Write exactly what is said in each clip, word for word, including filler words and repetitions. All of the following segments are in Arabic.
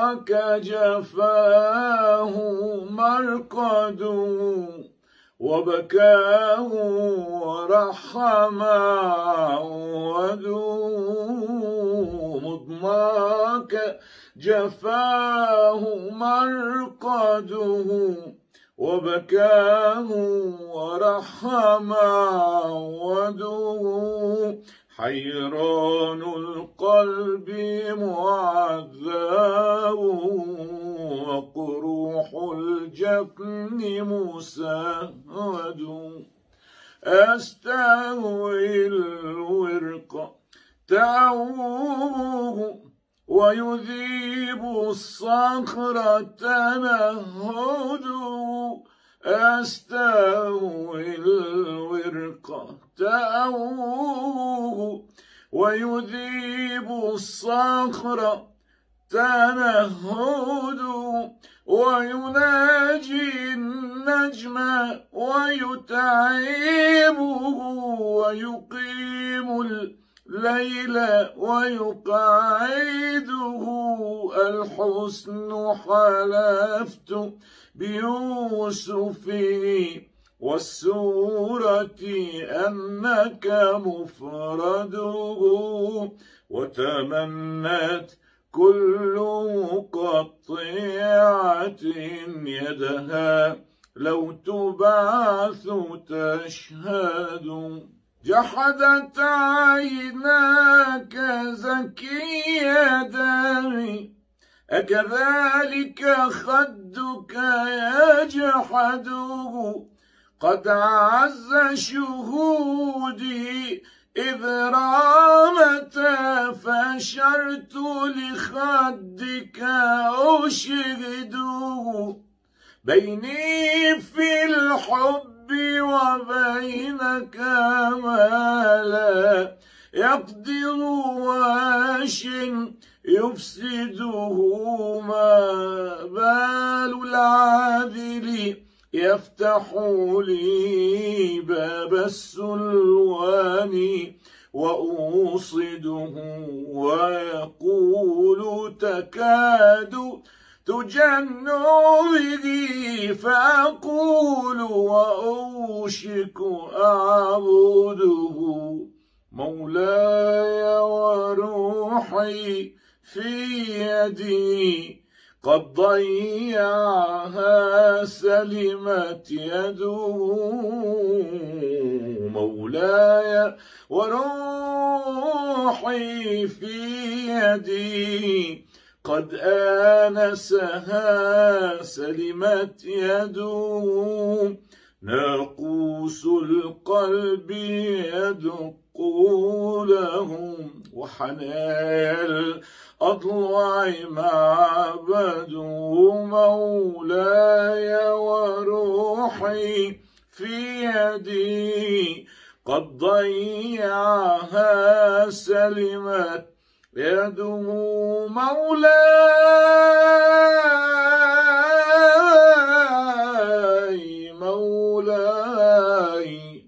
ضماك جفاه مرقده وبكاه ورحم عوده مضماك جفاه مرقده وبكاه ورحم عوده حيران القلب معذب وقروح الجفن مسود أستهوي الورق تعوه ويذيب الصخر تنهده أستهوي الورق تعوه ويذيب الصخر تنهده ويناجي النجم ويتعبه ويقيم الليل ويقعده الحسن حلفت بيوسف والسورة أنك مفرده وتمنت كل قطيعة يدها لو تبعث تشهد جحدت عيناك زكي دمي أكذلك خدك يجحده قد عز شهودي إذ رامت فشرت لخدك أشهده بيني في الحب وبينك ما لا يقدر واش يفسده ما بال العاذل يفتح لي باب السلوان وأوصده ويقول تكاد تجن به فأقول وأوشك أعبده مولاي وروحي في يدي قد ضيعها سلمت يده مولاي وروحي في يدي قد آنسها سلمت يده ناقوس القلب يدق لهم وحنايا الأضلع معبده مولاي وروحي في يدي قد ضيعها سلمت يده مولاي مولاي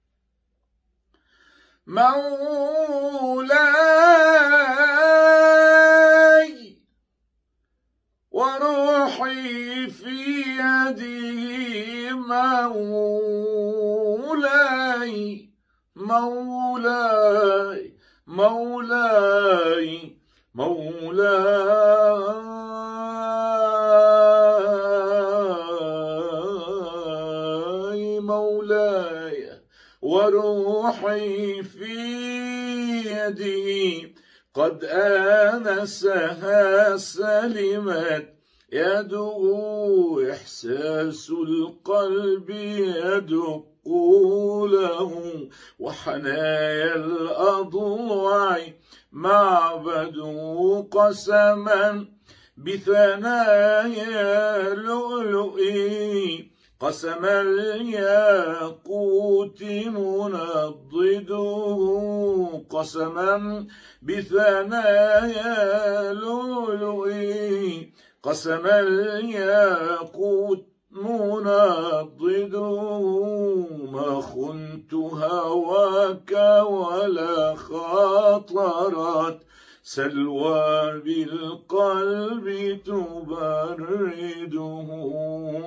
مولاي وروحي في يدي مولاي مولاي مولاي مولاي مولاي وروحي في يدي قد آنسها سلمت يده إحساس القلب يدق له وحنايا الأضلع معبده قسما بثنايا لؤلؤي قسم الياقوت منضده قسما بثنايا لؤلؤي قسم الياقوت منضده ما خنت هواك ولا خاطرت سلوى بالقلب تبرده